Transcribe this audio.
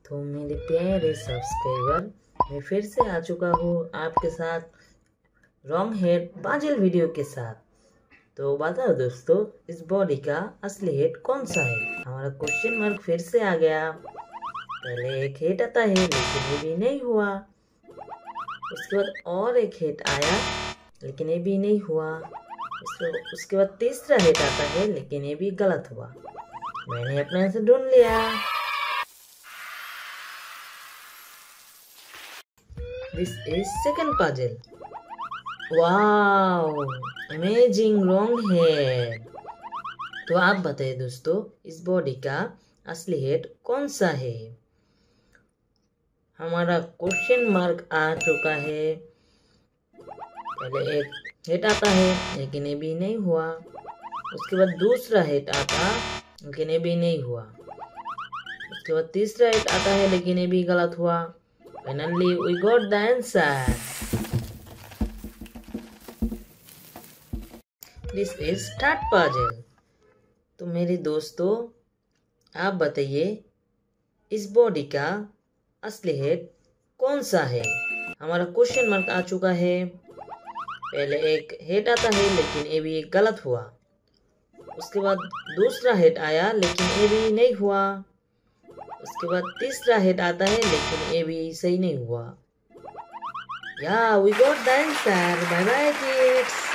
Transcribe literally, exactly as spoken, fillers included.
तो मेरे प्यारे सब्सक्राइबर, मैं फिर से आ चुका हूँ आपके साथ रॉन्ग हेड पाजल वीडियो के साथ। तो बताओ दोस्तों, इस बॉडी का असली हेड कौन सा है? हमारा क्वेश्चन मार्क फिर से आ गया। पहले एक हेड आता है लेकिन ये भी नहीं हुआ। उसके बाद और एक हेड आया लेकिन ये भी नहीं हुआ। उसके उसके बाद तीसरा हेड आता है लेकिन ये भी गलत हुआ। मैंने अपने आंसर ढूंढ लिया। This is second puzzle. Wow, amazing wrong head. तो आप बताइए दोस्तों, इस बॉडी का असली हेड कौन सा है? हमारा क्वेश्चन मार्क आ चुका है। पहले एक हेड आता है लेकिन ये भी नहीं हुआ। उसके बाद दूसरा हेड आता लेकिन ये भी नहीं हुआ। उसके बाद तीसरा हेड आता है लेकिन ये भी गलत हुआ। Finally, we got the answer. This is third puzzle. तो मेरे दोस्तों, आप बताइए, इस बॉडी का असली हेड कौन सा है? हमारा क्वेश्चन मार्क आ चुका है। पहले एक हेड आता है लेकिन ये भी गलत हुआ। उसके बाद दूसरा हेड आया लेकिन ये भी नहीं हुआ। उसके बाद तीसरा हेड आता है लेकिन ये भी सही नहीं हुआ। या we got the answer. Bye bye kids.